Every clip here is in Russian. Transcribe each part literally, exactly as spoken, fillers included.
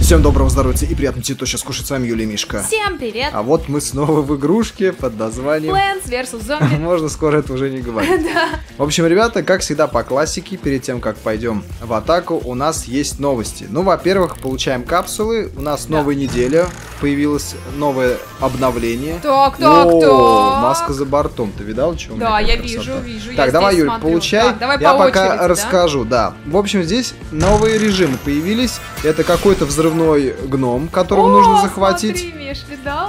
Всем доброго здоровья и приятного аппетита. Сейчас кушать с вами Юлия и Мишка. Всем привет! А вот мы снова в игрушке под названием Plants versus. Zombies. Можно скоро это уже не говорить. Да. В общем, ребята, как всегда по классике, перед тем, как пойдем в атаку, у нас есть новости. Ну, во-первых, получаем капсулы. У нас Да. новая неделя. Появилось новое обновление. Так, так, О, так. маска за бортом. Ты видал, что у меня Да, какая я красота? вижу, вижу. Так, я давай, здесь Юль, смотрю. получай. Так, давай я по пока очереди, да? расскажу, да. В общем, здесь новые режимы появились. Это какой-то взрывной гном, которого О, нужно захватить. Смотри, Миш, видал?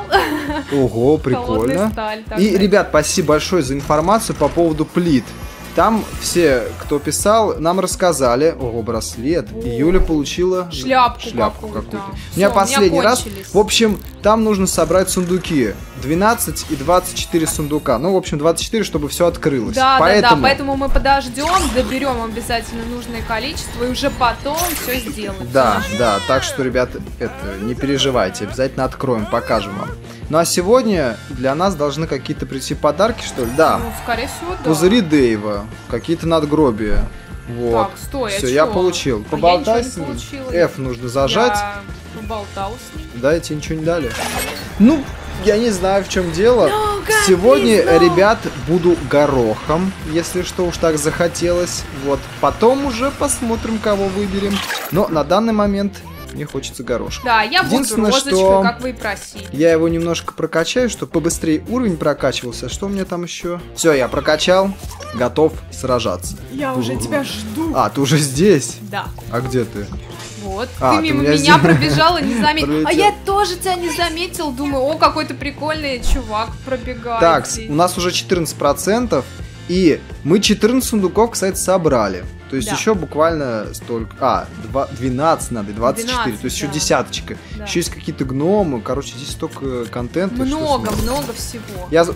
Ого, Холодная прикольно. сталь, так, И, да. ребят, спасибо большое за информацию по поводу плит. Там все, кто писал, нам рассказали. Ого, браслет. И Юля получила Шляпку шляпку какую-то. какую-то. У Всё, меня у меня последний раз. кончились. В общем, там нужно собрать сундуки. двенадцать и двадцать четыре сундука. Ну, в общем, двадцать четыре, чтобы все открылось. Да, поэтому... да, да, поэтому мы подождем, доберем обязательно нужное количество и уже потом все сделаем. Да, да, так что, ребята, это, не переживайте, обязательно откроем, покажем вам. Ну а сегодня для нас должны какие-то прийти подарки, что ли? Да. Ну, скорее всего, да. Пузыри Дэйва, какие-то надгробия. Вот. Так, стой, а Все, чё? я получил. А Поболтай я с ним. ничего не получила. F нужно зажать. Я поболтал с ним. Да, тебе ничего не дали. Ну, я не знаю, в чем дело. No, God, Сегодня, please, no. ребят, буду горохом, если что уж так захотелось. Вот. Потом уже посмотрим, кого выберем. Но на данный момент мне хочется горошка. Да, я буду Единственное, розочкой, что как вы и просили. Я его немножко прокачаю, чтобы побыстрее уровень прокачивался. Что у меня там еще? Все, я прокачал. Готов сражаться. Я уже тебя жду. А, ты уже здесь? Да. А где ты? Вот. А, ты ты мимо меня меня, здесь пробежала, не заметил. А пролетел. я тоже тебя не заметил. Думаю, о, какой-то прикольный чувак пробегает. Так, здесь. у нас уже четырнадцать процентов. И мы четырнадцать сундуков, кстати, собрали. То есть Да. еще буквально столько... А, два- двенадцать надо, двадцать четыре. двенадцать, То есть еще да. десяточка. Да. Еще есть какие-то гномы. Короче, здесь столько контента. что Много, смотреть. много всего. Я... з-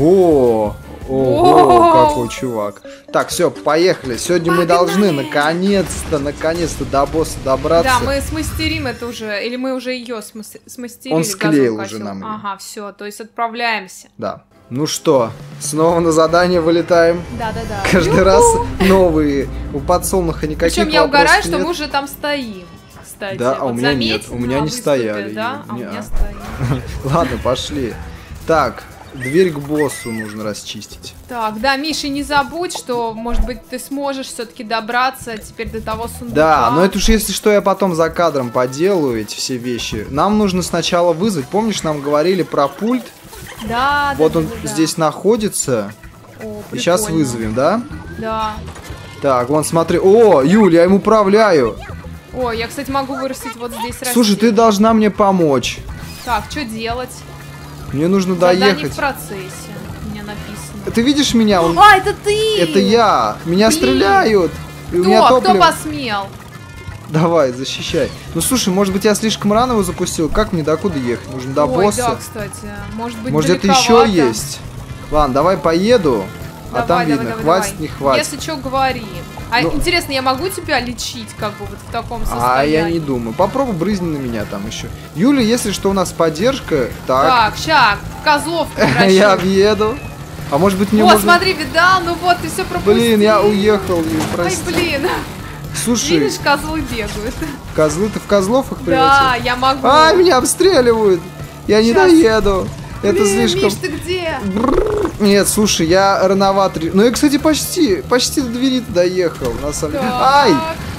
Ого! Ого, Воу! какой чувак. Так, все, поехали. Сегодня мы должны наконец-то, наконец-то до босса добраться. Да, мы смастерим это уже. Или мы уже ее смас- смастерили. Он склеил газонокосил. уже нам её. Ага, все, то есть отправляемся. Да. Ну что, снова на задание вылетаем. Да-да-да. Каждый Ю-ху! раз новые. У подсолнуха никаких Причем я вопросов угораю, что нет. мы уже там стоим. Кстати, Да, а вот у меня нет, заметь, у меня на не выступе, стояли, Да, а у не- меня а. стоит. Ладно, пошли. Так, дверь к боссу нужно расчистить. Так, да, Миша, не забудь, что, может быть, ты сможешь все-таки добраться теперь до того сундука. Да, но это уж если что, я потом за кадром поделаю эти все вещи. Нам нужно сначала вызвать. Помнишь, нам говорили про пульт? Да, Вот да, он да, да. здесь находится. О, И сейчас прикольно. вызовем, да? Да. Так, вон, смотри. О, Юль, я им управляю. О, я, кстати, могу вырастить вот здесь Слушай, растение. ты должна мне помочь. Так, что делать? Мне нужно Задание доехать. в процессе. У меня написано. Ты видишь меня? Он... А, это ты! Это я. Меня Блин. стреляют. И у меня Кто? Кто топливо. посмел? Давай, защищай. Ну слушай, может быть, я слишком рано его запустил. Как мне докуда ехать? Нужно до Ой, босса. да, кстати. Может быть, Может, это далековато. еще есть. Ладно, давай поеду. а Давай, там давай, видно, давай, хватит, давай. не хватит. Если что, говори. А Ну- интересно, я могу тебя лечить, как бы, вот в таком состоянии? А я не думаю. Попробуй брызни на меня там еще. Юля, если что, у нас поддержка. Так, Так, ща, козлов я въеду. А может быть, мне Вот, можно... смотри, видал? Ну вот, ты все пропустил. Блин, я уехал, Юль, Ай, прости. блин. Слушай, Видишь, козлы бегают. козлы, ты в козлов их превратил? Да, я могу. А, меня обстреливают. Я не Щас. доеду. Это Блин, слишком... Миш, ты где? Нет, слушай, я рановато... ре- Ну, я, кстати, почти, почти до двери доехал, на самом деле. Так. Ай!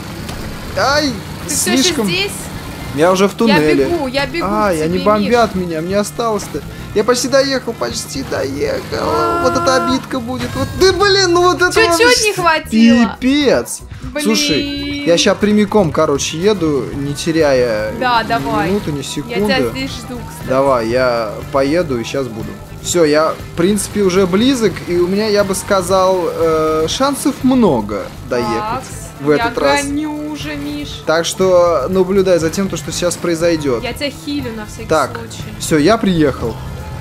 Ай! Ты все еще Слишком... здесь? Я уже в Я туннеле. бегу, я бегу. Ай, к они тебе, бомбят меня, мне осталось-то. Я почти доехал, почти доехал. Вот это обидка будет. Вот, да блин, ну вот это Чуть-чуть вообще не хватило. Пипец. Блин. Слушай, я сейчас прямиком, короче, еду, не теряя Да, ни давай. минуты, ни Я секунды. тебя здесь жду, кстати. Давай, я поеду и сейчас буду. Все, я, в принципе, уже близок, и у меня, я бы сказал, э, шансов много доехать Такс, в этот я раз. гоню уже, Миш. Так что наблюдай за тем, то, что сейчас произойдет. Я тебя хилю на всякий Так, случай. все, я приехал.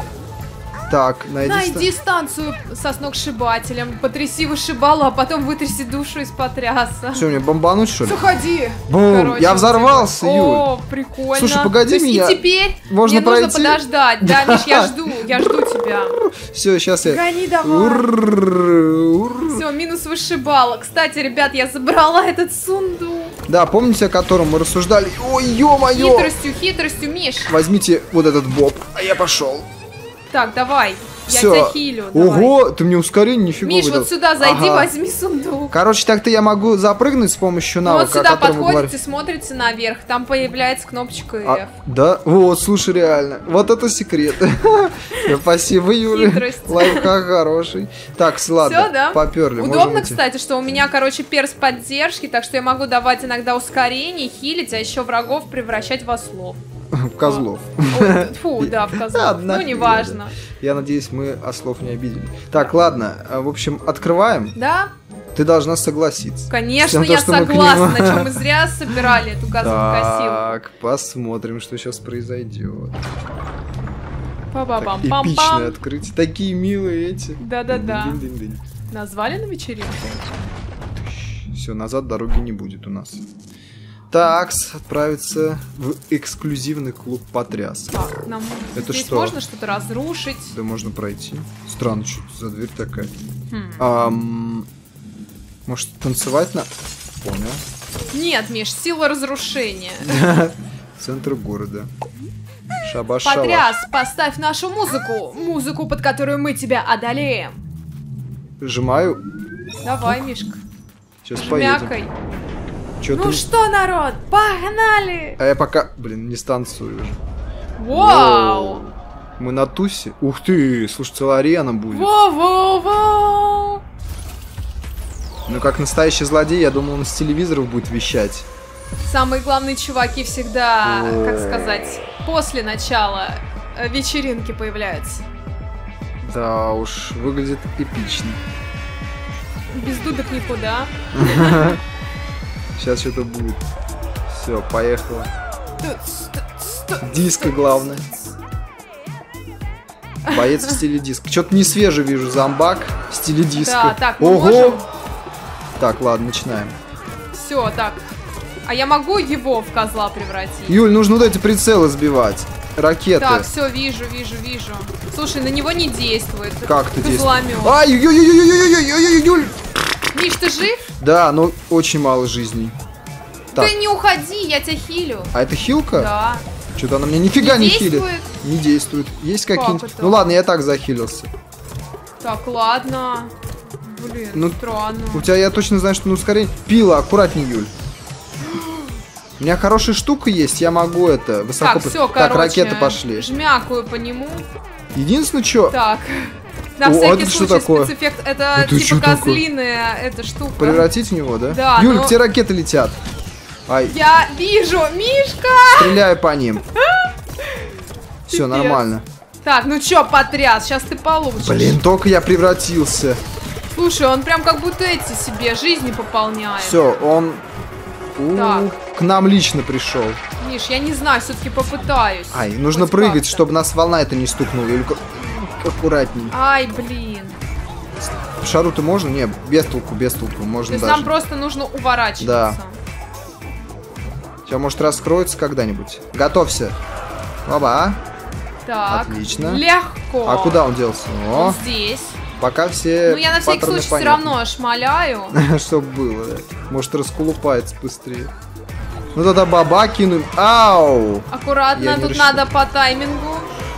Так, найди... Найди станцию со сногсшибателем, потряси вышибалу, а потом вытряси душу из потряса. Все, мне бомбануть, что ли? Заходи. Бум, Короче, я вот взорвался, тебе- Юль. О, прикольно. Слушай, погоди То есть меня. И теперь Можно мне нужно пройти? подождать. Да, Миш, я жду, я жду тебя. Все, сейчас я... Гони давай. Уррррррр, урррррр. Все, минус вышибала. Кстати, ребят, я забрала этот сундук. Да, помните, о котором мы рассуждали? Ой, ё-моё! Хитростью, хитростью, Миш. Возьмите вот этот боб, а я пошел. Так, давай. Я Всё. тебя хилю. Давай. Ого, ты мне ускорение нифига Миш, выдал. вот сюда зайди, Ага. возьми сундук. Короче, так-то я могу запрыгнуть с помощью Ну, навыка, вот сюда о котором вы подходите, говорите. смотрите наверх, там появляется кнопочка F. А, да? Вот, слушай, реально. Вот это секрет. Спасибо, Юля. Хитрость. Лайфхак хороший. Так, ладно, Всё, да? поперли. Удобно, кстати, что у меня, короче, перс поддержки, так что я могу давать иногда ускорение, хилить, а еще врагов превращать в ослов. Козлов. Ой, фу, да, в козлов. Ладно, Ну, неважно. Я надеюсь, мы ослов не обидели. Так, ладно. а, В общем, открываем. Да? Ты должна согласиться. Конечно, Всем то, я что мы к согласна, нему. на чем мы зря собирали эту газовую косилку. Так, посмотрим, что сейчас произойдет. Так, Па-ба-бам-пам-пам. эпичное открытие. Такие милые эти. Да-да-да. Назвали на вечеринку? Все, назад дороги не будет у нас. Так, отправиться в эксклюзивный клуб потряс. Так, нам Это здесь что? можно что-то разрушить. Да можно пройти. Странно, что за дверь такая. Хм. Ам, может, танцевать на... Понял. Нет, Миш, сила разрушения. Центр города. Шабаш, шабаш. Потряс, поставь нашу музыку. Музыку, под которую мы тебя одолеем. Сжимаю. Давай, Мишка. Сейчас поедем. Жмякай. Чё Ну ты- что, народ, погнали! А я пока, блин, не станцую уже. Вау! Мы на тусе. Ух ты, слушай, целая арена будет. Воу-воу-воу! Ну, как настоящий злодей, я думал, он с телевизоров будет вещать. Самые главные чуваки всегда, О. как сказать, после начала э, вечеринки появляются. Да уж, выглядит эпично. Без дудок никуда. Сейчас что-то будет. Все, поехало. Диско главное. Боец в стиле диско. Что-то не свежий вижу, зомбак в стиле диско. Да, так, мы Ого! можем... Так, ладно, начинаем. Все, так. А я могу его в козла превратить? Юль, нужно вот эти прицелы сбивать. Ракеты. Так, все, вижу, вижу, вижу. Слушай, на него не действует. Как ты действуешь? Козломёт. Ай, ой-ой-ой-ой-ой-ой-ой-ой, Юль! Миш, ты жив? Да, но очень мало жизней. Так. Ты не уходи, я тебя хилю. А это хилка? Да. Что-то она мне нифига не, Не хилит. действует? Не действует. Есть какие-нибудь... это? Ну ладно, я так захилился. Так, ладно. Блин, Ну, странно. У тебя я точно знаю, что на ускорение... Пила, аккуратней, Юль. У меня хорошая штука есть, я могу это высоко... Так, все, Так, короче. ракеты пошли. Жмякаю по нему. Единственное, что... Так. На О, всякий это что случай такое? спецэффект. Это, Это типа что такое? козлиная эта штука. Превратить в него, да? Да, Юль, но- где ракеты летят? Ай, Я вижу, Мишка! стреляю по ним. Все, Пипец. нормально. Так, ну чё, потряс, сейчас ты получишь. Блин, только я превратился. Слушай, он прям как будто эти себе жизни пополняет. Все, он у, Так. к нам лично пришел. Миш, я не знаю, все-таки попытаюсь. Ай, нужно Хоть прыгать, как-то. чтобы нас волна это не стукнула. Или как- аккуратней. Ай, блин. Шару-то можно? Не, без толку, без толку. То Можно есть даже. нам просто нужно уворачиваться. Да. Сейчас, может, раскроется когда-нибудь. Готовься. Оба. Так. Отлично. Легко. А куда он делся? О, Он здесь. пока все Ну, я на всякий патроны случай все понятны. равно шмаляю. Чтоб было, да. Может, раскулупается быстрее. Ну тогда баба кинем. Ау! Аккуратно, Я не тут решил. надо по таймингу.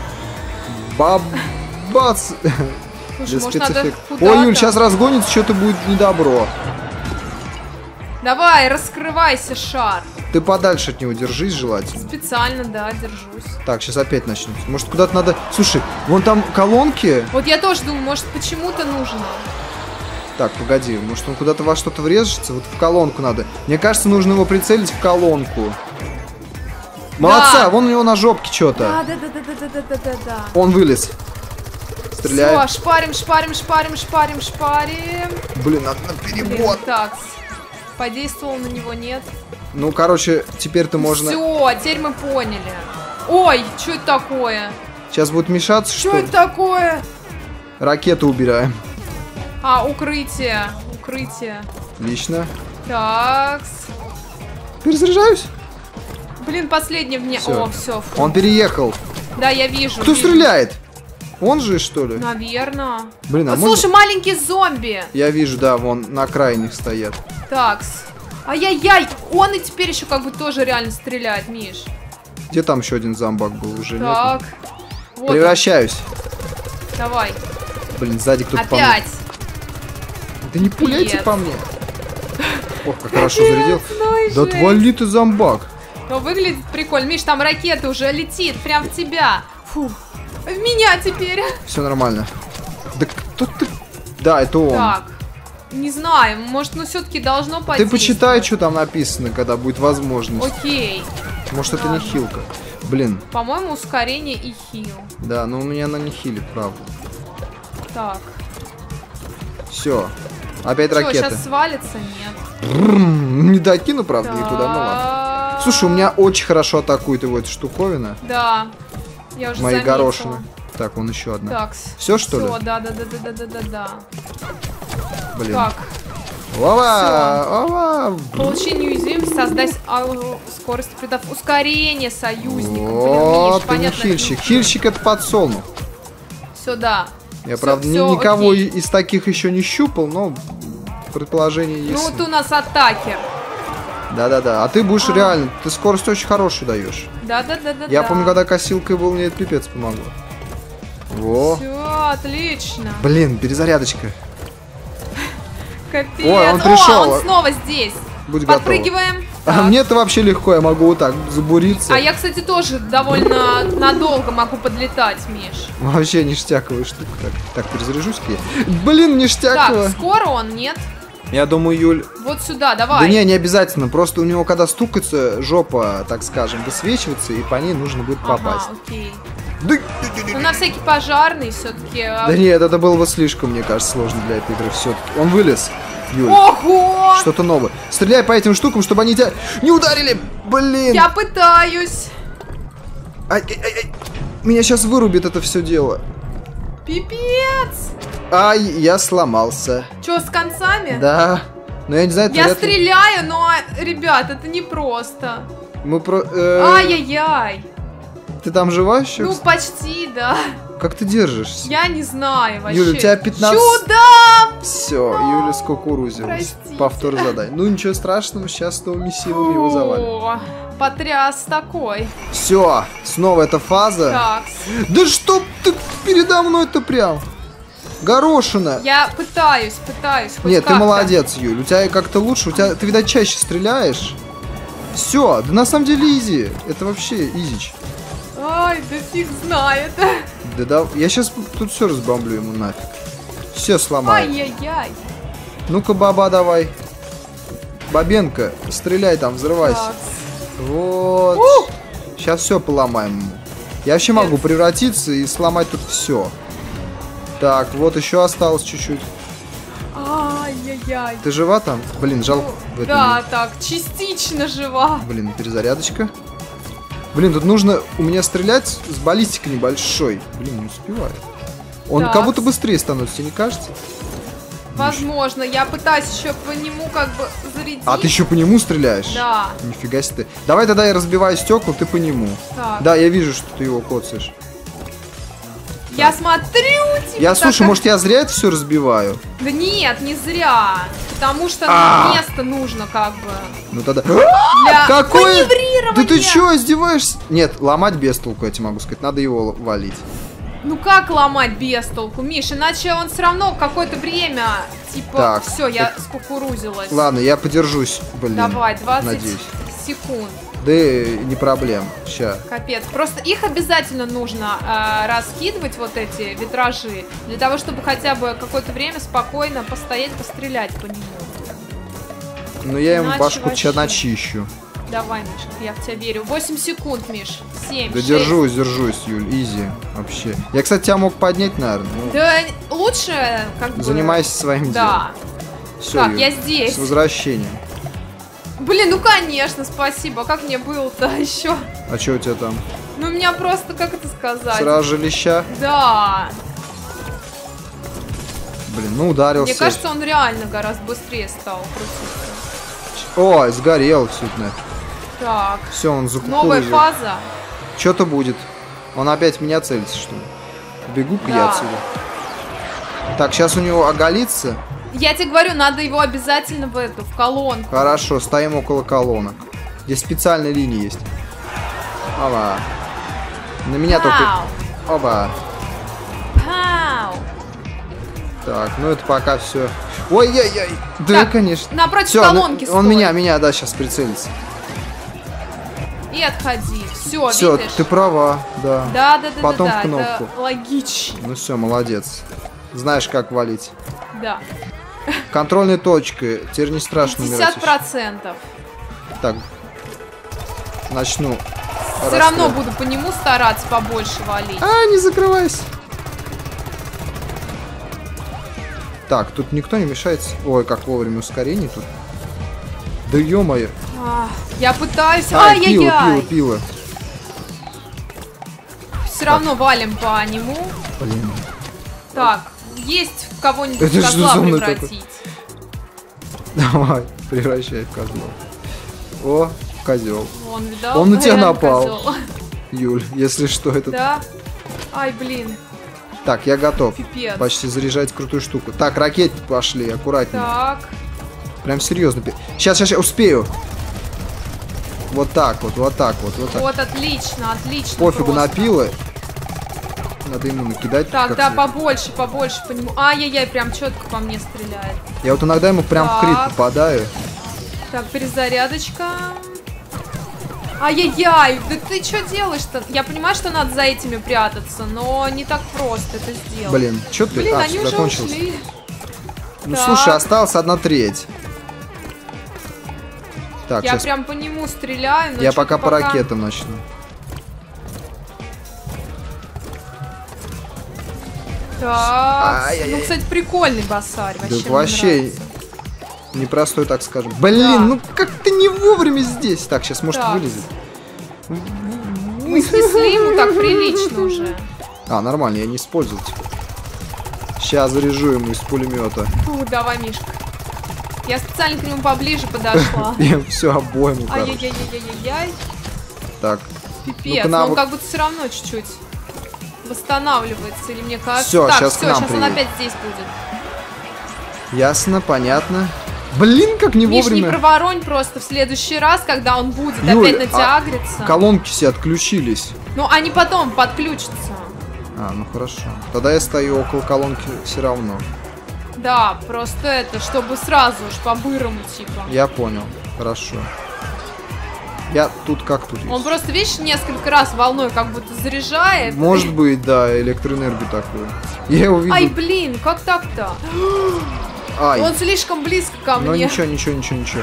Бабац! Слушай, Для может, надо спецэффекта. куда-то? Ой, Юль, сейчас разгонится, что-то будет недобро. Давай, раскрывайся, шар. Ты подальше от него держись, желательно. Специально, да, держусь. Так, сейчас опять начнется. Может, куда-то надо... Слушай, вон там колонки. Вот я тоже думаю, может, почему-то нужно. Так, погоди, может, он куда-то во что-то врежется? Вот в колонку надо. Мне кажется, нужно его прицелить в колонку. Молодца, Да. вон у него на жопке что-то. Да, да, да, да, да, да, да, да, да. Он вылез. Стреляй. Все, шпарим, шпарим, шпарим, шпарим, шпарим. Блин, надо на Блин, перебор. так. Подействовал на него, нет. Ну, короче, теперь-то можно... Все, теперь мы поняли. Ой, что это такое? Сейчас будет мешаться, Что что это такое? Ракету убираем. А, укрытие. Укрытие. Отлично. Такс. Перезаряжаюсь. Блин, последний мне. Всё. О, все. Он переехал. Да, я вижу. Кто вижу. стреляет? Он же, что ли? Наверное. Блин, а Вот, можно- слушай, маленький зомби. Я вижу, да, вон на крайних стоят. Такс. Ай-яй-яй! Он и теперь еще как бы тоже реально стреляет, Миш. Где там еще один зомбак был? Уже так. нет? Вот Превращаюсь. Он. Давай. Блин, сзади кто-то по мне. Опять. Да не пуляйте по мне. Ох, как хорошо Капец, зарядил. ну Да отвали ты, зомбак. Но выглядит прикольно. Миш, там ракета уже летит прям в тебя. Фу. В меня теперь. Все нормально. Да кто ты? Да, это он. Так. Не знаю, может, ну все-таки должно пойти. Ты почитай, что там написано, когда будет возможность. Окей. Может, это не хилка. Блин. По-моему, ускорение и хил. Да, но у меня она не хилит, правда. Так. Все. Опять Что, ракета. сейчас свалится? Нет. Брррм, не докину, правда, Так. никуда, ну ладно. Слушай, у меня очень хорошо атакует его эта штуковина. Да. Я уже Мои заметила. горошины. Так, вон еще одна. Так. Все, что ли? Все, да, да, да, да, да, да, да, да. Блин. Так. Ова! Ова! Получи неуязвимость, создай ау, скорость, придав ускорение союзникам. Вот, ты Блин, не Миш, хильщик. Хильщик это подсолнух. Все, да. Я, Всё, правда, ни- всё, никого окей. из таких еще не щупал, но предположение Ну, есть. вот у нас атакер. Да-да-да. А ты будешь А. реально, ты скорость очень хорошую даешь. Да, да, да, да. Я да. помню, когда косилкой был, мне это пипец помогло. Во. Все, отлично. Блин, перезарядочка. Капец. Ой, он пришел. О, он снова здесь. Будь готов. Подпрыгиваем. А Так. мне это вообще легко, я могу вот так забуриться. А я, кстати, тоже довольно надолго могу подлетать, Миш. Вообще ништяковая штука. Так, так перезаряжусь-ка я. Блин, ништяковая. Так, скоро он, нет? Я думаю, Юль... Вот сюда, давай. Да не, не обязательно. Просто у него, когда стукается, жопа, так скажем, высвечивается, и по ней нужно будет попасть. Ага, окей. Да, Ну, на всякий пожарный все-таки. да нет, это было бы слишком, мне кажется, сложно для этой игры все-таки. Он вылез, Юль. Ого! Что-то новое. Стреляй по этим штукам, чтобы они тебя не ударили. Блин. Я пытаюсь. Ай, ай, ай, ай. Меня сейчас вырубит это все дело. Пипец. Ай, я сломался. Че, с концами? Да. Но я не знаю, это Я вряд ли- стреляю, но, ребят, это непросто. Мы про... э, Ай-яй-яй. Ты там жива еще? Ну, почти, да. Как ты держишься? Я не знаю вообще. Юля, у тебя пятнадцать... Чудо! Все, Юля скукурузилась. Простите. Повтор задай. Ну ничего страшного, сейчас с новыми силами его завалим. О, потряс такой. Все, снова эта фаза. Так, Да что ты передо мной-то прям? Горошина. я пытаюсь, пытаюсь. хоть Нет, ты как-то. молодец, Юль. У тебя как-то лучше. У тебя, ты, видать, чаще стреляешь. Все, да на самом деле изи. Это вообще изич. Ай, да фиг знает. Да да, я сейчас тут все разбомблю ему нафиг. Все сломаю. Ай-яй-яй. Ну-ка, баба, давай. Бабенка, стреляй там, взрывайся. Так. Вот. Ух! Сейчас все поломаем ему. Я вообще Нет. могу превратиться и сломать тут все. Так, вот еще осталось чуть-чуть. Ай-яй-яй. Ты жива там? Блин, жалко. в этом Да, нет. так, частично жива. Блин, перезарядочка. Блин, тут нужно у меня стрелять с баллистикой небольшой. Блин, не успеваю. Он Так. как будто быстрее становится, тебе не кажется? Возможно, я пытаюсь еще по нему как бы зарядить. А ты еще по нему стреляешь? Да. Нифига себе ты. Давай тогда я разбиваю стекла, ты по нему. Так. Да, я вижу, что ты его коцаешь. Я смотрю тебя. Я, так слушай, как- может я зря это все разбиваю? Да нет, не зря. Потому что А. ну, место нужно как бы. Ну тогда... Для Какое? маневрирования. Да ты чё, издеваешься? Нет, ломать без толку, я тебе могу сказать. Надо его валить. Ну как ломать без толку, Миш? Иначе он все равно какое-то время, типа, Так, все, я так. скукурузилась. Ладно, я подержусь, блин. Давай, двадцать надеюсь. секунд. Да и не проблем. Ща. Капец. Просто их обязательно нужно э, раскидывать, вот эти витражи, для того, чтобы хотя бы какое-то время спокойно постоять, пострелять по нему. Ну я ему Иначе башку вообще. ча начищу. Давай, Миш, я в тебя верю. восемь секунд, Миш. семь, Да шесть. держусь, держусь, Юль, изи. Вообще. Я, кстати, тебя мог поднять, наверное. Ну, Да лучше, как бы... занимайся своим Да. делом. Все, Так, я здесь. С возвращением. Блин, ну конечно, спасибо. Как мне было-то еще? А что у тебя там? Ну, у меня просто, как это сказать? Сразу же леща? Да. Блин, ну ударился. Мне кажется, он реально гораздо быстрее стал крутиться. Ой, сгорел все нафиг. Так. Все, он Новая закукурузил. фаза. Что-то будет. Он опять в меня целится, что ли? Бегу-ка я Да. отсюда. Так, сейчас у него оголится. Я тебе говорю, надо его обязательно в эту, в колонку. Хорошо, стоим около колонок. Здесь специальная линия есть. Оба. На меня Пау. только... Оба. Пау. Так, ну это пока все. Ой-яй-яй. Да, Так, конечно. напротив Всё, колонки ну, он стой. меня, меня, да, сейчас прицелится. И отходи. Все, Все, видишь? ты права, да. Да, да, да, Потом да, в да, кнопку. это логично. Ну все, молодец. Знаешь, как валить. Да. Контрольной точкой. Теперь не страшно умирать. пятьдесят процентов. еще. Так. Начну. Все равно буду по нему стараться побольше валить. А, не закрывайся. Так, тут никто не мешается. Ой, как вовремя ускорение тут. Да ё-моё. А, я пытаюсь. Ай, пиво, пиво, Ай-яй-яй. пиво. Все равно валим по нему. Блин. Так, есть в кого-нибудь Это что козла за мной превратить. Давай, превращай в козла. О, козел. Он, видал? Он на тебя Реально напал. козел. Юль, если что, это... Да? Ай, блин. Так, я готов. Пипец. Почти заряжать крутую штуку. Так, ракеты пошли, аккуратнее. Так. Прям серьезно. Сейчас, сейчас, сейчас, успею. Вот так вот, вот так вот, вот так. Вот, отлично, отлично. Пофигу просто. на пилы. Надо ему накидать. Так, как да, следует. побольше, побольше по нему. Ай-яй-яй, прям четко по мне стреляет. Я вот иногда ему прям в крит Так. попадаю. Так, перезарядочка. Ай-яй-яй, да ты что делаешь-то? Я понимаю, что надо за этими прятаться, но не так просто это сделать. Блин, что ты? Блин, а, они уже закончился. ушли. Ну Так. слушай, осталась одна треть. Так, Я сейчас. прям по нему стреляю, но Я чё-то пока по ракетам начну. Так, Ай-яй-яй. ну, кстати, прикольный басарь. Вообще, Да мне вообще нравится. непростой, так скажем. Блин, Да. ну как ты не вовремя здесь? Так, сейчас может Так. вылезет. Мы снесли ему так прилично уже. А, нормально, я не использовал. Сейчас заряжу ему из пулемета. Фу, давай, Мишка. Я специально к нему поближе подошла. Я все обойму, короче. Ай-яй-яй-яй-яй-яй. Так, Пипец, к нам но он вот- как будто все равно чуть-чуть восстанавливается, или мне кажется. Всё, так, щас к все, нам сейчас он приедет. опять здесь будет. ясно, понятно. Блин, как не Миш, не вовремя. проворонь просто в следующий раз, когда он будет Юль, опять на тебя а агриться. Колонки все отключились. Ну, они потом подключатся. А, ну хорошо. Тогда я стою около колонки все равно. Да, просто это, чтобы сразу уж по-бырому, типа. Я понял. Хорошо. Я тут как тут Он есть. просто, видишь, несколько раз волной как будто заряжает. Может быть, да, электроэнергию такую. Я его Ай, видел. блин, как так-то? Ай. Он слишком близко ко Ну мне. ничего, ничего, ничего, ничего.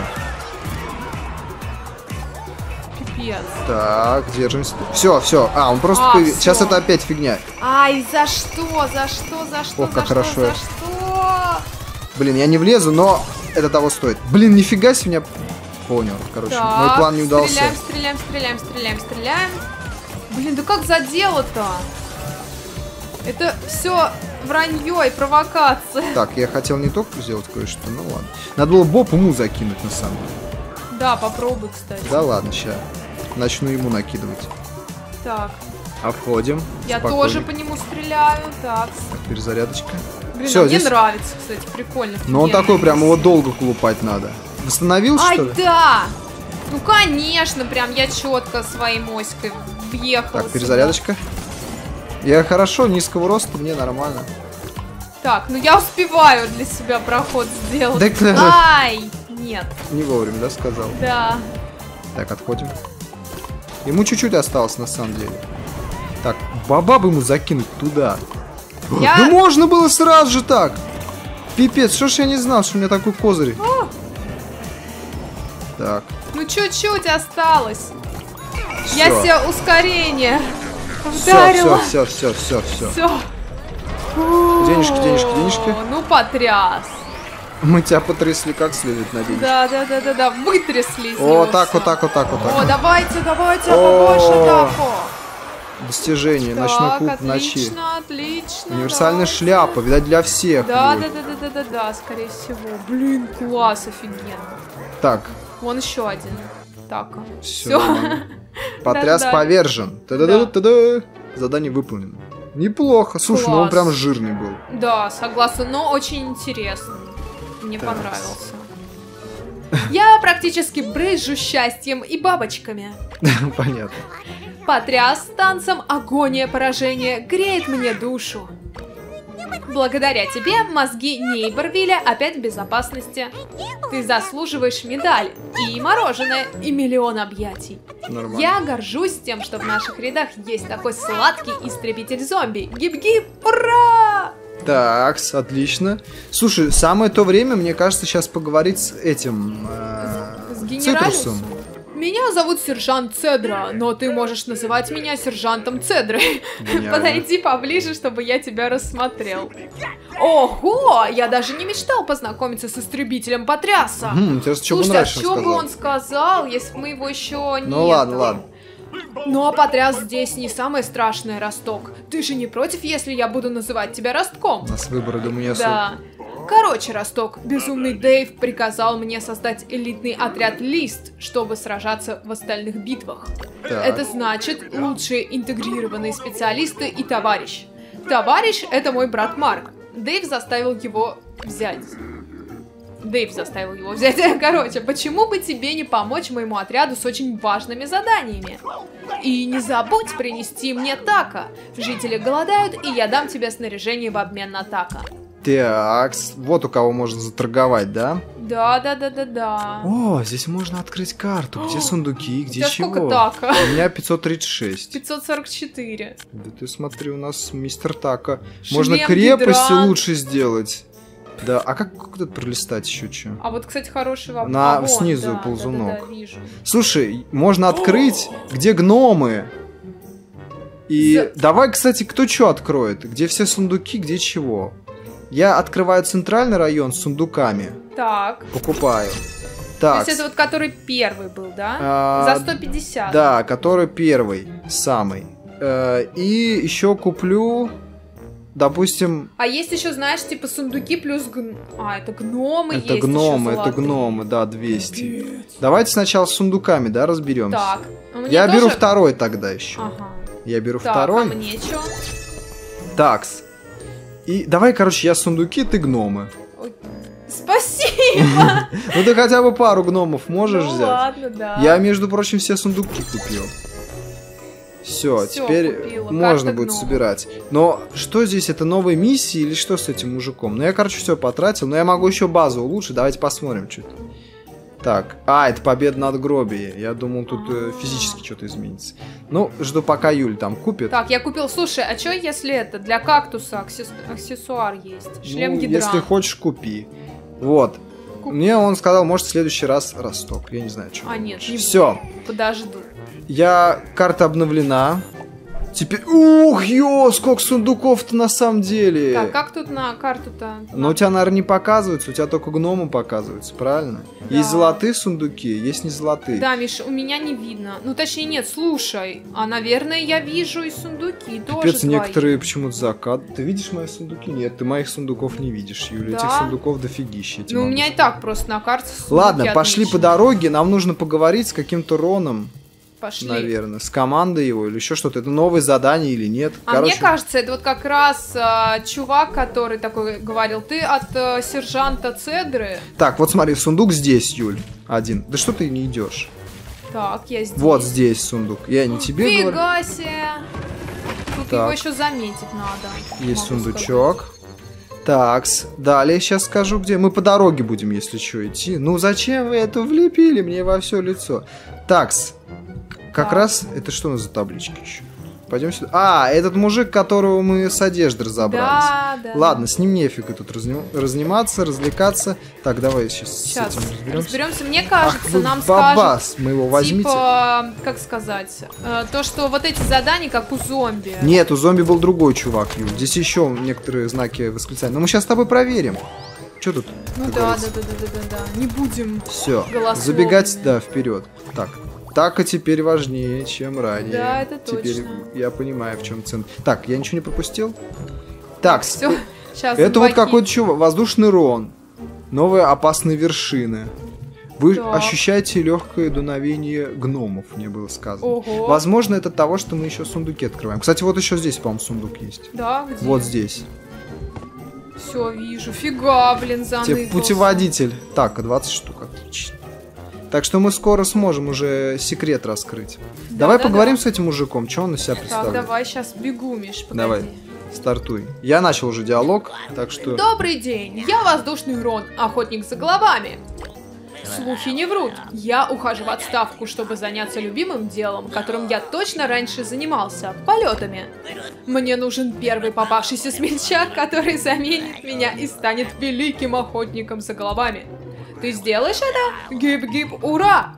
Пипец. Так, держимся. Все, все. А, он просто А, появ- всё. Сейчас это опять фигня. Ай, за что, за что, за что, Ох, за как что, хорошо. за что? Блин, я не влезу, но это того стоит. Блин, нифига себе меня. Понял, короче. Так, Мой план не удался. Стреляем, стреляем, стреляем, стреляем, стреляем. Блин, да как задело-то? Это все вранье и провокация. Так, я хотел не только сделать кое-что, ну ладно. Надо было Боб ему закинуть на самом деле. Да, попробуй, кстати. Да ладно, сейчас. Начну ему накидывать. Так, Обходим. я Спокойно. тоже по нему стреляю. Так. Так, перезарядочка. Блин, Всё, а мне здесь- нравится, кстати, прикольно. Но он офигенно. такой, прям его долго колупать надо. Восстановил, Ай, что ли? да! Ну, конечно, прям я четко своей моськой въехала. Так, сюда. перезарядочка. Я хорошо, низкого роста, мне нормально. Так, ну я успеваю для себя проход сделать. Да, конечно. Ай! Нет, Не вовремя, да, сказал? да. Так, отходим. Ему чуть-чуть осталось, на самом деле. Так, баба бы ему закинуть туда. Я- Ну можно было сразу же так. Пипец, что ж я не знал, что у меня такой козырь. Так, Ну, чуть-чуть осталось. Я всё. себе ускорение Все, вдарила. все, все, все, все, все. Все. Денежки, денежки, денежки. Ну, потряс. Мы тебя потрясли как следует, надеюсь. Да, да, да, да, да. Вытрясли из О, него так всё. вот, так вот, так вот, так О, вот. давайте, давайте, О. побольше тако. Достижение, ночной Так, клуб в ночи. отлично, отлично. Универсальная давайте. шляпа, видать, для всех. Да, будет. да, да, да, да, да, да, скорее всего. Блин, класс, офигенно. Так, Вон еще один. Так, все. все. Потряс Да-да. повержен. Та-да-да-да-да. Задание выполнено. Неплохо. Слушай, ну он Класс. прям жирный был. Да, согласна, но очень интересно. мне Так. понравился. Я практически брызжу счастьем и бабочками. Понятно. Потряс танцем агония поражения греет мне душу. Благодаря тебе мозги Нейборвилля опять в безопасности. Ты заслуживаешь медаль, и мороженое, и миллион объятий. Нормально. Я горжусь тем, что в наших рядах есть такой сладкий истребитель зомби. Гиб-гиб, ура! Так, отлично. Слушай, самое то время, мне кажется, сейчас поговорить с этим... э, С генералиусом? Цитрусом. Меня зовут сержант Цедра, но ты можешь называть меня сержантом Цедрой. Гениально. Подойди поближе, чтобы я тебя рассмотрел. Ого, я даже не мечтал познакомиться с истребителем Потряса. Хм, тебе что бы Слушай, а раньше что бы сказал? он сказал, если бы мы его еще не... Ну ладно, ладно. Ну а Потряс здесь не самое страшное, Росток. Ты же не против, если я буду называть тебя Ростком? У нас выбора, думаю, не особо. Да. Короче, Росток, безумный Дэйв приказал мне создать элитный отряд Лист, чтобы сражаться в остальных битвах. Так. Это значит лучшие интегрированные специалисты и товарищ. Товарищ — это мой брат Марк. Дэйв заставил его взять. Дэйв заставил его взять. Короче, почему бы тебе не помочь моему отряду с очень важными заданиями? И не забудь принести мне тако. Жители голодают, и я дам тебе снаряжение в обмен на тако. Так, вот у кого можно заторговать, да? Да, да, да, да, да. О, здесь можно открыть карту. Где сундуки, где У тебя чего? сколько тако? У меня пятьсот тридцать шесть. пятьсот сорок четыре. Да ты смотри, у нас мистер Тако. Шлем Можно крепости гидрант. лучше сделать. Да, а как, как тут пролистать еще что? А вот, кстати, хороший вопрос. На- А, вон, снизу да, ползунок. Да, да, да, вижу. Слушай, можно открыть, где гномы. И За- давай, кстати, кто что откроет? Где все сундуки, где чего? Я открываю центральный район с сундуками. Так. Покупаю. То Так. есть это вот который первый был, да? а, За сто пятьдесят. Да, который первый, самый. Э, И еще куплю, допустим, А есть еще, знаешь, типа сундуки плюс гн... А, это гномы это есть гномы, еще это золотые. гномы, да, двести. Давайте сначала с сундуками, да, разберемся. Так. а мне Я беру тоже- второй тогда еще. Ага. Я беру Так, второй. а мне что? Такс. И давай, короче, я сундуки, ты гномы. Спасибо! Ну ты хотя бы пару гномов можешь Ну взять? ладно, да. Я, между прочим, все сундуки купил. Все, Всё теперь купила, можно карта будет гномов. собирать. Но что здесь, это новые миссии или что с этим мужиком? Ну я, короче, все потратил, но я могу еще базу улучшить. Давайте посмотрим что-то. Так, а, это победа над Гробией. Я думал, тут э, А. физически что-то изменится. Ну, жду, пока Юль там купит. Так, я купил. Слушай, а что если это для кактуса аксес- аксессуар есть? Шлем Ну, гидрант. если хочешь, купи. Вот. Купи. Мне он сказал, может, в следующий раз Росток. Я не знаю, что. А, нет, не Все. Подожду. Я... Карта обновлена. Теперь... Ух, ё, сколько сундуков-то на самом деле. Так, как тут на карту-то? Но у тебя, наверное, не показывается, у тебя только гномы показываются, правильно? Да. Есть золотые сундуки, есть не золотые. Да, Миша, у меня не видно. Ну, точнее, нет, слушай. А, наверное, я вижу и сундуки тоже Капец, твои. некоторые почему-то закат. Ты видишь мои сундуки? Нет, ты моих сундуков не видишь, Юля. Да? Этих сундуков дофигища. я тебе Ну, у могу меня и сказать. так просто на карте сундуки Ладно, пошли по отмечены. дороге, нам нужно поговорить с каким-то Роном, Пошли. наверное, с командой его или еще что-то. Это новое задание или нет? А мне кажется, это вот как раз а, чувак, который такой говорил, ты от а, сержанта Цедры. Так, вот смотри, сундук здесь, Юль, один. Да что ты не идешь? Так, я здесь. Вот здесь сундук. Я не тебе говорю. Фига себе. Тут Так. его еще заметить надо. Есть могу сундучок. Такс, далее сейчас скажу, где. Мы по дороге будем, если что, идти. Ну зачем вы это влепили мне во все лицо? Такс, как Так. раз, это что у нас за таблички еще? Пойдем сюда. А, этот мужик, которого мы с одежды разобрались. Да, да. Ладно, с ним нефига тут разни- разниматься, развлекаться. Так, давай сейчас, Сейчас с этим разберемся. разберемся. Мне кажется, Ах вы нам скажут, бабас, мы его возьмите. типа, как сказать, э, то, что вот эти задания, как у зомби. Нет, у зомби был другой чувак, Юль. Здесь еще некоторые знаки восклицания. Но мы сейчас с тобой проверим. Что тут? Ну как да, да, говорится? да, да, да, да, да. Не будем. Все, Голословными. забегать, да, вперед. Так, так и теперь важнее, чем ранее. Да, это Теперь точно. я понимаю, в чем цена. Так, я ничего не пропустил? Так, Все, сейчас. это вот зомбаки. какой-то чувак, воздушный рон. Новые опасные вершины. Вы Так. ощущаете легкое дуновение гномов, мне было сказано. Ого. Возможно, это от того, что мы еще сундуки открываем. Кстати, вот еще здесь, по-моему, сундук есть. Да, где? Вот здесь. Все, вижу. Фига, блин, заныкался. Путеводитель. Так, двадцать штук, отлично. Так что мы скоро сможем уже секрет раскрыть. Да, давай да, поговорим да. с этим мужиком, что он из себя Так, представляет. давай, сейчас бегу, Миш, погоди. Давай, стартуй. Я начал уже диалог, так что... Добрый день, я воздушный Рон, охотник за головами. Слухи не врут. Я ухожу в отставку, чтобы заняться любимым делом, которым я точно раньше занимался – полетами. Мне нужен первый попавшийся смельчак, который заменит меня и станет великим охотником за головами. Ты сделаешь это? Гип-гип, ура!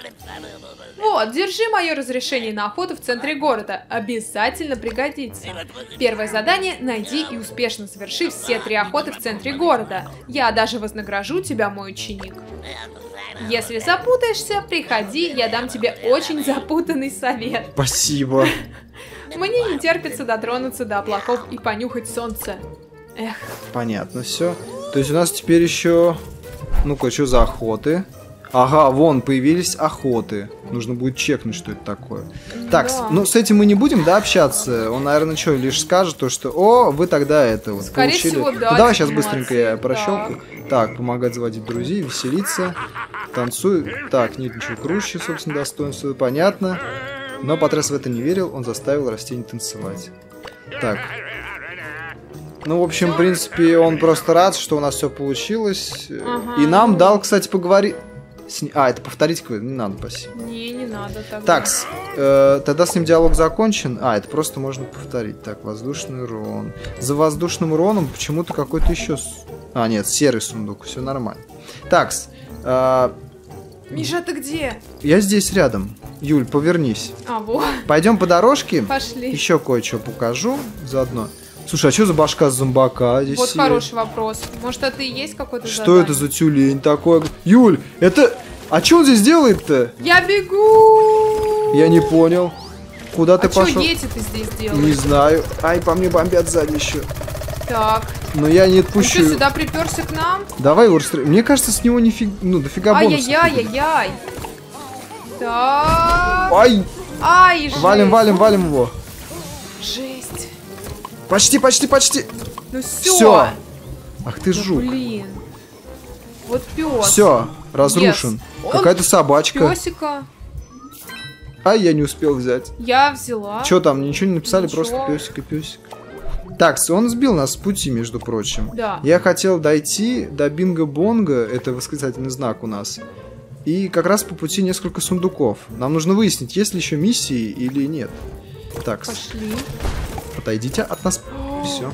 Вот, держи мое разрешение на охоту в центре города. Обязательно пригодится. Первое задание – найди и успешно заверши все три охоты в центре города. Я даже вознагражу тебя, мой ученик. Если запутаешься, приходи, я дам тебе очень запутанный совет. Спасибо. Мне не терпится дотронуться до облаков и понюхать солнце. Эх. Понятно, все. То есть у нас теперь еще... Ну-ка, что за охоты? Ага, вон, появились охоты. Нужно будет чекнуть, что это такое. Так, Да. ну с этим мы не будем, да, общаться? Он, наверное, что, лишь скажет то, что «О, вы тогда это вот Скорее получили». всего, да, Ну, давай типа, сейчас быстренько я молодцы, прощелкаю. Так, помогать заводить друзей, веселиться, танцуй. Так, нет ничего круче, собственно, достоинства, понятно. Но Патрес в это не верил, он заставил растений танцевать. Так. Ну, в общем, в принципе, он просто рад, что у нас все получилось. Ага. И нам дал, кстати, поговорить... С... А, это повторить не надо, спасибо. Не, не надо так. Так, с- э, тогда с ним диалог закончен. А, это просто можно повторить. Так, воздушный урон. За воздушным уроном почему-то какой-то еще... с- А, нет, серый сундук, все нормально. Так, с- э, Миша, ты где? я здесь рядом. Юль, повернись. А, вот. Пойдем по дорожке. Пошли. Еще кое-что покажу заодно. Слушай, а что за башка зомбака здесь? Вот сидит? хороший вопрос. Может, это и есть какой-то Что задание? это за тюлень такой? Юль, это... А что он здесь делает-то? Я бегу! Я не понял. Куда ты А что пошел? дети ты здесь Не делаешь? знаю. Ай, по мне бомбят сзади еще. Так. Но я не Ты что, отпущу. сюда приперся к нам? Давай его расстрелим. Мне кажется, с него нифиг... Ну, дофига бонусов. Ай-яй-яй-яй-яй. Так. Ай! Ай, жесть. Валим, валим, валим его. Жесть. Почти, почти, почти. Ну все. Все. Ах ты Да, жук. блин. Вот пес. Все, разрушен. Yes. Он Какая-то собачка. Песика. Ай, я не успел взять. Я взяла. Че там, ничего не написали, Ничего. просто песик и песик. Так, он сбил нас с пути, между прочим. Да. Я хотел дойти до Бинго-Бонго, это восклицательный знак у нас. И как раз по пути несколько сундуков. Нам нужно выяснить, есть ли еще миссии или нет. Так, Пошли. отойдите от нас. Все.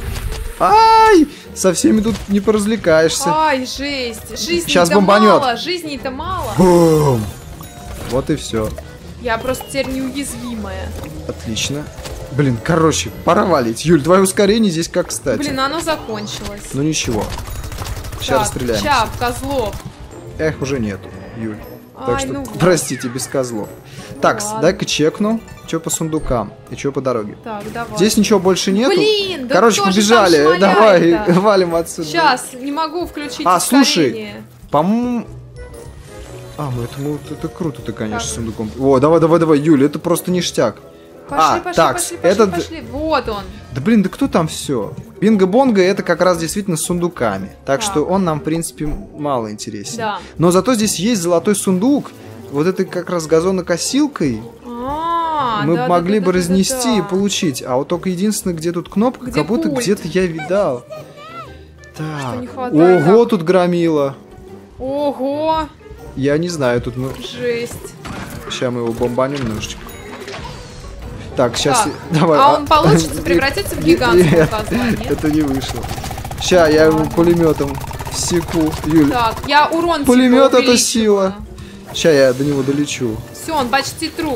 Ай! Со всеми тут не поразвлекаешься. Ай, жесть. Жизни-то Щас бомбанет. мало. Жизни-то мало. Бум! Вот и все. Я просто теперь неуязвимая. Отлично. Блин, короче, пора валить. Юль, твое ускорение здесь как кстати. Блин, оно закончилось. Ну ничего. Сейчас Так, расстреляемся. Чап, козлов. Эх, уже нету, Юль. Ай, Так что, ну вот. простите, без козлов. Так, ладно. дай-ка чекну, что по сундукам и что по дороге. Так, давай. Здесь ничего больше нету. Блин, да Короче, кто же побежали. там Давай, шмаляет-то? валим отсюда. Сейчас, не могу включить А, слушай. ускорение. По-моему... А, ну это, ну, это круто-то, конечно, Так. с сундуком. О, давай, давай, давай, Юль, это просто ништяк. Пошли, А, пошли, так, пошли, пошли, этот- пошли. Вот он. Да блин, да кто там все? Бинго-бонго это как раз действительно с сундуками. Так Так. что он нам, в принципе, мало интересен. Да. Но зато здесь есть золотой сундук. Вот этой как раз газонокосилкой А, мы да, могли да, бы да, да, разнести да, и да. получить. А вот только единственное, где тут кнопка, Где как будто пульт? где-то я видал. Так. не хватает, Ого, так. тут громила. Ого, Я не знаю, тут мы... жесть. Сейчас мы его бомбанем немножечко. Так, сейчас... Так, Давай. а он получится превратиться в гигантского Нет, козла, нет? это не вышло. Сейчас я его пулеметом секу. Юль, Так, я урон Пулемет себе это увеличиваю. сила. сейчас я до него долечу. Все, он почти труп.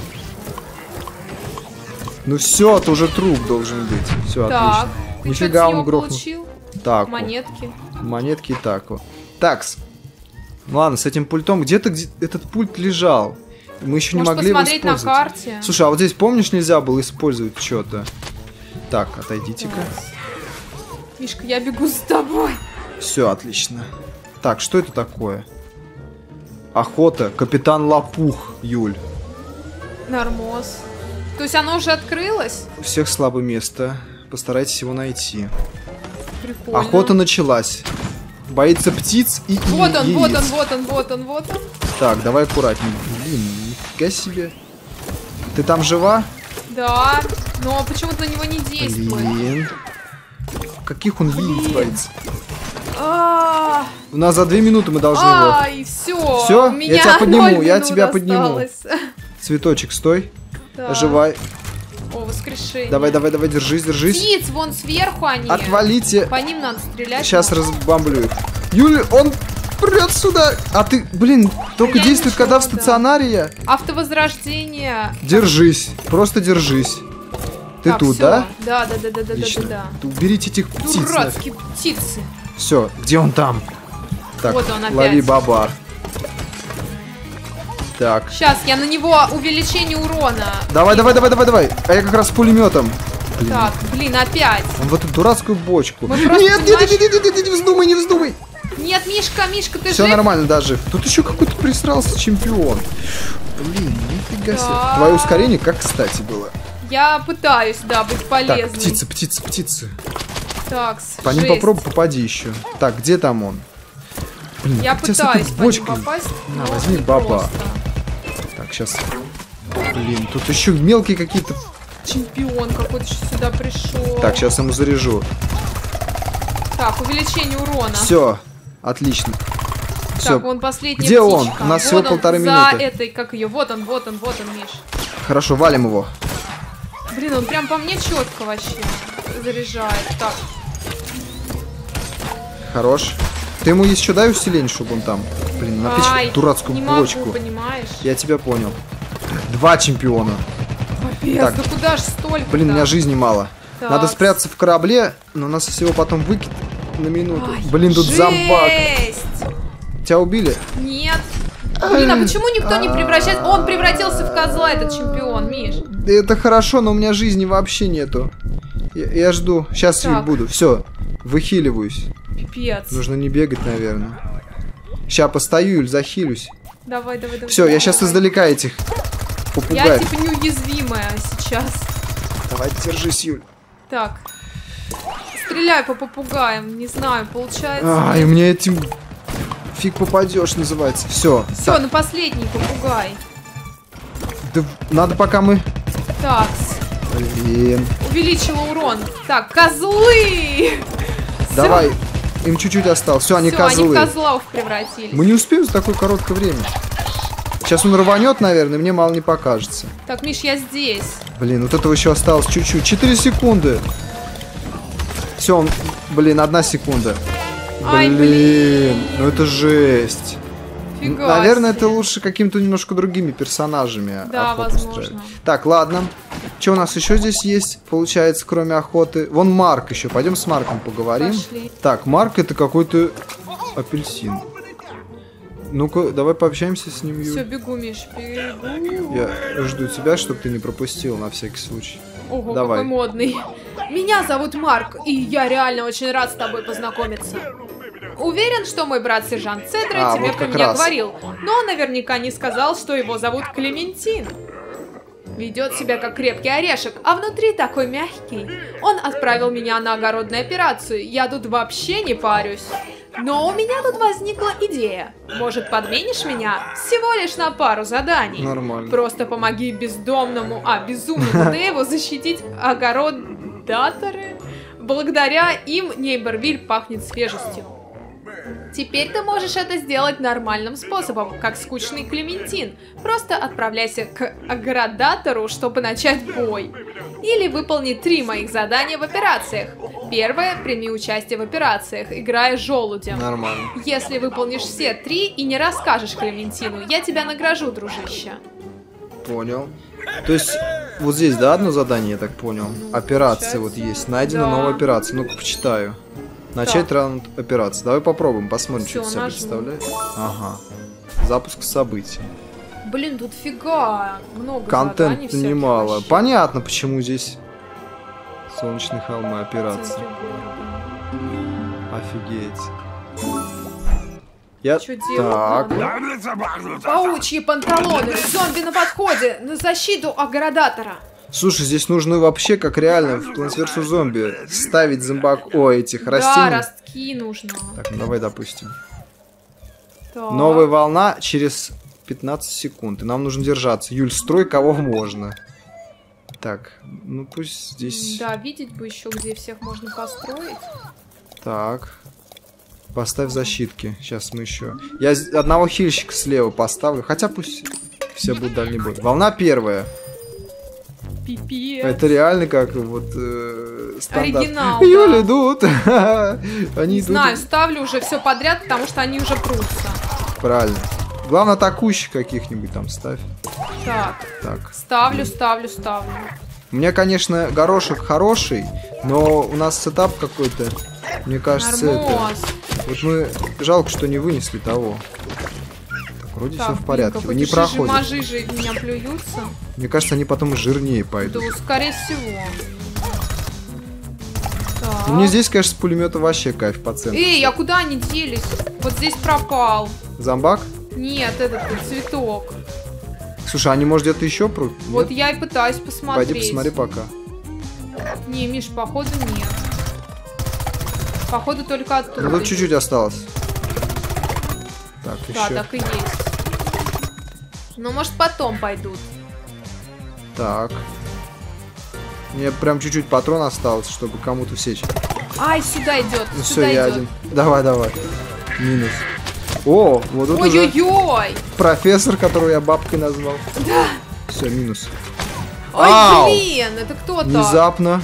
Ну все, это уже труп должен быть. Все, Так, отлично. ты Нифига что-то с он него грохнул. получил? Так, Монетки. монетки и так вот. Такс. Ладно, с этим пультом где-то где этот пульт лежал. Мы еще не Может, могли его посмотреть на использовать. карте? Слушай, а вот здесь, помнишь, нельзя было использовать что-то? Так, отойдите-ка. Мишка, я бегу с тобой. Все, отлично. Так, что это такое? Охота. Капитан Лопух, Юль. Нормоз. То есть оно уже открылось? У всех слабое место. Постарайтесь его найти. Прикольно. Охота началась. Боится птиц и Вот и он, яиц. вот он, вот он, вот он, вот он. Так, давай аккуратнее. Блин, нифига себе. Ты там жива? Да, но почему-то на него не действует. Блин. Каких он яиц боится? А, У нас за две минуты мы должны его... Ай, все. Всё? Я тебя подниму, я тебя осталось. подниму. Цветочек, стой. Так. Оживай. О, воскрешение. Давай, давай, давай, держись, держись. Птиц, вон сверху они. Отвалите. По ним надо стрелять. Сейчас но- разбомблю их. Юля, он прет сюда. А ты, блин, только Я действует, ничего, когда в да. стационаре я. Автовозрождение. Держись, просто держись. Ты Так, тут, всё. да? Да, да, да, да, да, Отлично. да, да. Уберите этих птиц. Дурацкие птицы. Все, где он там? Так, Вот он опять. лови баба. Так. Сейчас я на него увеличение урона. Давай, давай, давай, давай, давай. А я как раз с пулеметом. Блин. Так, блин, опять. Он в эту дурацкую бочку. Мы Нет, просто, нет, нет, понимаешь- нет, нет, нет, нет, не вздумай, не вздумай. Нет, Мишка, Мишка, ты Все жив? нормально, да, жив. Тут еще какой-то пристрался чемпион. Блин, нифига себе. Да. Твое ускорение как кстати было. Я пытаюсь, да, быть полезной. Так, птицы, птицы, птицы. Так, По ним жесть. попробуй попади еще. Так, где там он? Блин, Я как тебя с этой пытаюсь по ним бочкой? попасть, На, но возьми не баба. просто. Так, сейчас. Блин, тут еще мелкие какие-то. Чемпион какой-то еще сюда пришел. Так, сейчас ему заряжу. Так, увеличение урона. Все, отлично. Все, Так, вон последняя Где он? птичка. У нас Вот всего он полторы за минуты. этой, как ее, вот он, вот он, вот он, Миш. хорошо, валим его. Блин, он прям по мне четко вообще заряжает. Так, Хорош. Ты ему еще дай усиление, чтобы он там. Блин, напичь ай, дурацкую не бочку. могу, понимаешь? Я тебя понял. Два чемпиона. Капец, Так. ну куда ж столько? Блин, у меня жизни мало. Так. Надо спрятаться в корабле, но нас всего потом выкинет на минуту. Ай, Блин, тут жесть! зомбак. Тебя убили? Нет. Блин, а почему никто не превращается? Он превратился в козла, этот чемпион, Миш. Да это хорошо, но у меня жизни вообще нету. Я, я жду. Сейчас Так. буду. Все, выхиливаюсь. Пипец. Нужно не бегать, наверное. Сейчас постою, Юль, захилюсь. Давай, давай, давай. Все, я давай, сейчас давай. издалека этих Я попугаев. типа неуязвимая сейчас. Давай, держись, Юль. Так. Стреляй по попугаям. Не знаю, получается. Ай, у меня этим фиг попадешь, называется. Все. Все, на последний попугай. Да, надо пока мы... Так, Блин. увеличила урон. Так, козлы! Давай. Им чуть-чуть осталось. Все, они Всё, они в козлы. козлов превратились. Мы не успеем за такое короткое время. Сейчас он рванет, наверное, мне мало не покажется. Так, Миш, я здесь. Блин, вот этого еще осталось чуть-чуть. Четыре секунды. Все, он... Блин, одна секунда. Ай, блин. Ну это жесть. Фига Наверное, себе. это лучше какими-то немножко другими персонажами Да, охоту возможно. устраивать. Так, ладно. Что у нас еще здесь есть, получается, кроме охоты? Вон Марк еще. Пойдем с Марком поговорим. Пошли. Так, Марк это какой-то апельсин. Ну-ка, давай пообщаемся с ним, Все, Юль. бегу, Миш, бегу. Я жду тебя, чтобы ты не пропустил на всякий случай. Ого, Давай. какой модный. Меня зовут Марк, и я реально очень рад с тобой познакомиться. Уверен, что мой брат сержант Цедра А, тебе вот про как меня раз. говорил, но он наверняка не сказал, что его зовут Клементин. Ведет себя как крепкий орешек, а внутри такой мягкий. Он отправил меня на огородную операцию, я тут вообще не парюсь. Но у меня тут возникла идея. Может, подменишь меня? Всего лишь на пару заданий. Нормально. Просто помоги бездомному, а, безумному Дэйву защитить огородаторы. Благодаря им Нейборвиль пахнет свежестью. Теперь ты можешь это сделать нормальным способом, как скучный Клементин. Просто отправляйся к оградатору, чтобы начать бой. Или выполни три моих задания в операциях. Первое – прими участие в операциях, играя желудем. Нормально. Если выполнишь все три и не расскажешь Клементину, я тебя награжу, дружище. Понял. То есть, вот здесь, да, одно задание, я так понял? Операция вот получается, есть. Найдена да. новая операция. Ну-ка, почитаю. Начать Так. раунд операции. Давай попробуем, посмотрим, Всё, что это себя нажму. представляет. Ага. Запуск событий. Блин, тут фига много заданий Контент всяких немало. вообще. Понятно, почему здесь солнечные холмы В операции. центре города. Офигеть. Я... Чё делать Так. надо? Паучьи панталоны, зомби на подходе, на защиту оградатора. Слушай, здесь нужно вообще, как реально в Plants версус. Zombie, ставить зомбак... О, этих Да, растений. ростки нужно. Так, ну давай допустим. Так. Новая волна через пятнадцать секунд. И нам нужно держаться. Юль, строй кого можно. Так, ну пусть здесь... Да, видеть бы еще, где всех можно построить. Так. Поставь защитки. Сейчас мы еще... Я одного хильщика слева поставлю. Хотя пусть все будут дальний бой. Волна первая. Пипец. Это реально как вот э, стандарт. Оригинал, Юль, да. идут. Они Не идут. знаю, ставлю уже все подряд, потому что они уже прутся. Правильно. Главное, атакующих каких-нибудь там ставь. Так, Так. ставлю, ставлю, ставлю. У меня, конечно, горошек хороший, но у нас сетап какой-то. Мне кажется, Нормоз. это... Вот мы... Жалко, что не вынесли того. Так, вроде Так, все в порядке. блин, Не какой-то проходит. жижи-мажижи в меня плюются. Мне кажется, они потом жирнее Да, пойдут. скорее всего. Так. Ну, мне здесь, конечно, с пулемета вообще кайф по центру. Эй, а куда они делись? Вот здесь пропал. Зомбак? Нет, этот вот цветок. Слушай, они, может, где-то еще прут? Вот Нет? я и пытаюсь посмотреть. Пойди посмотри пока. Не, Миш, походу нет. Походу только оттуда. Ну, тут чуть-чуть осталось. Так, Да, еще. так и есть. Ну, может, потом пойдут. Так. Мне прям чуть-чуть патрон осталось, чтобы кому-то всечь. Ай, сюда идет. Ну все, сюда я идет. один. Давай, давай. Минус. О, вот тут уже Ой-ой-ой! профессор, которого я бабкой назвал. Да. Все, минус. Ой, Ау! блин, это кто-то. Внезапно.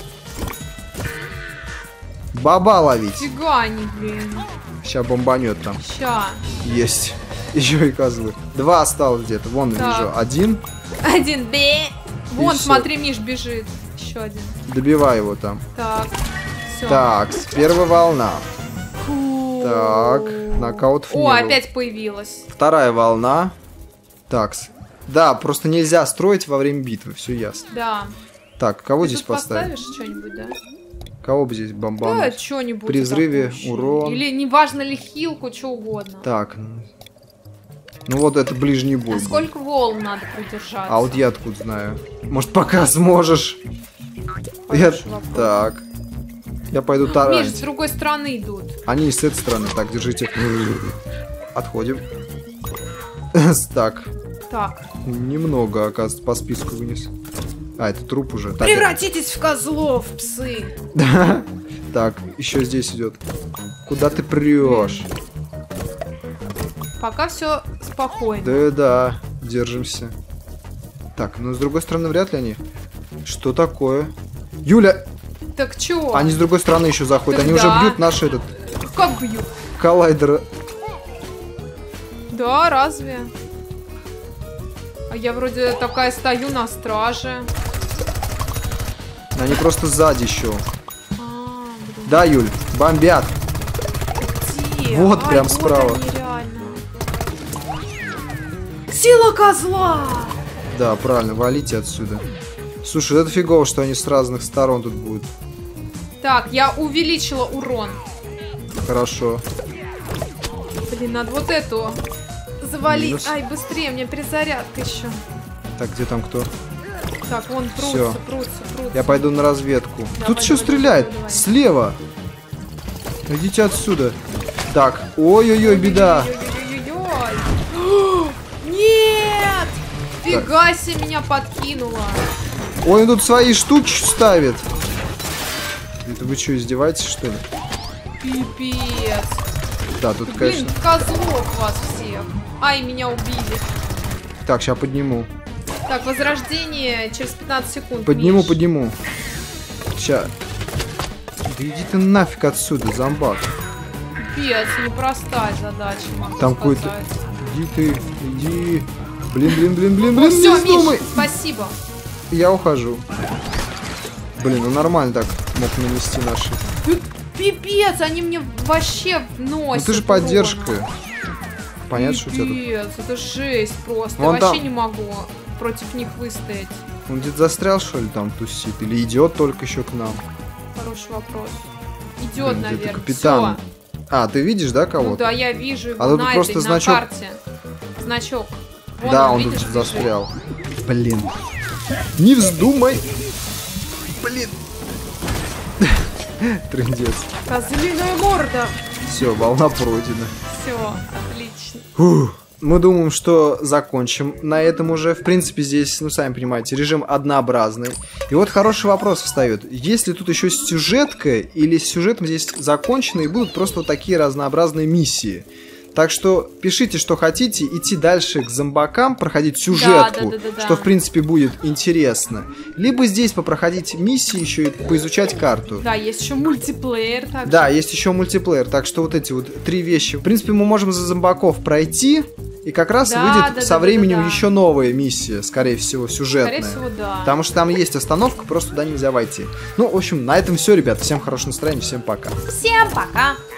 Баба ловить. Фига они, блин. Сейчас бомбанет там. Ща. Есть. Еще и козлы. Два осталось где-то. Вон Так. вижу. Один. Один, бе. Вон, всё. смотри, Миш бежит. Еще один. Добивай его там. Так. Все. Так, первая волна. Так, нокаутов не О, было. опять появилась. Вторая волна. Так, с- да, просто нельзя строить во время битвы, все ясно. Да. Так, кого Ты здесь тут поставить? поставишь что-нибудь, да? Кого бы здесь Да, бомбануть? что-нибудь. При взрыве атакующее. урон. Или неважно ли хилку, что угодно. Так, ну вот это ближний бой. А будет. сколько волн надо продержаться? А вот я откуда знаю? Может, пока сможешь? Я... Хороший вопрос. Так. Я пойду Миш, с таранить. другой стороны идут. Они и с этой стороны. Так, держите. Отходим. Так. Так. Немного, оказывается, по списку вынес. А, это труп уже. Так, Превратитесь в козлов, псы. Да. Так, еще здесь идет. Куда ты прешь? Пока все спокойно. Да, да, держимся. Так, ну с другой стороны, вряд ли они. Что такое? Юля! Так чё? Они с другой стороны еще заходят. Так Они да. уже бьют наш этот Как бьют? коллайдер. Да, разве? А я вроде такая стою на страже. Они просто сзади еще. А, блин. Да, Юль, бомбят. Где? Вот Ай, прям вот справа. они реально. Сила козла! Да, правильно, валите отсюда. Слушай, это фигово, что они с разных сторон тут будут. Так, я увеличила урон. Хорошо. Блин, надо вот эту завалить. Минус. Ай, быстрее, мне перезарядка еще. Так, где там кто? Так, вон прутся, Всё. прутся, прутся. Я пойду на разведку. Да, Тут еще пойдём, стреляет. давай, давай. Слева. Идите отсюда. Так, ой-ой-ой, беда. Ой-ой-ой-ой-ой. Нет! Фига себе меня подкинула. Ой, он тут свои штуки ставит. Это вы что, издеваетесь, что ли? Пипец. Да, тут, Блин, конечно... козлов вас всех. Ай, меня убили. Так, сейчас подниму. Так, возрождение через пятнадцать секунд. Подниму, Миш. подниму. Сейчас. Да иди ты нафиг отсюда, зомбак. Пипец, непростая задача, могу Там какой-то... сказать. Иди ты, иди. Блин, блин, блин, блин, Ну блин, все, не вздумай. Миш, спасибо. Я ухожу. Блин, ну нормально так мог нанести наши. Пипец, они мне вообще Ну носят. ты же урона. поддержка. Понятно, что у тебя тут... Пипец, это жесть просто. Вон Я вообще там. не могу против них выстоять. Он где-то застрял, что ли, там тусит? Или идет только еще к нам? Хороший вопрос. Идет, Блин, где-то наверное. капитан. А, ты видишь, да, Ну кого-то? да, я вижу его А тут на просто этой, значок. на карте. Значок. Вон Да, он, он видишь, тут лежит. застрял. Блин. Не вздумай. Блин. Трындец. Козлиная морда. Все, волна пройдена. Все, отлично. Фух. Мы думаем, что закончим на этом уже. В принципе, здесь, ну, сами понимаете, режим однообразный. И вот хороший вопрос встает. Есть ли тут еще сюжетка, или с сюжетом здесь закончено, и будут просто вот такие разнообразные миссии? Так что пишите, что хотите, идти дальше к зомбакам, проходить сюжетку, да, да, да, да, что, да. в принципе, будет интересно. Либо здесь попроходить миссии еще и поизучать карту. Да, есть еще мультиплеер. Также. Да, есть еще мультиплеер, так что вот эти вот три вещи. В принципе, мы можем за зомбаков пройти, и как раз да, выйдет да, со да, временем да, да. еще новая миссия, скорее всего, сюжетная. Скорее всего, да. Потому что там есть остановка, просто туда нельзя войти. Ну, в общем, на этом все, ребят. Всем хорошего настроения, всем пока. Всем пока.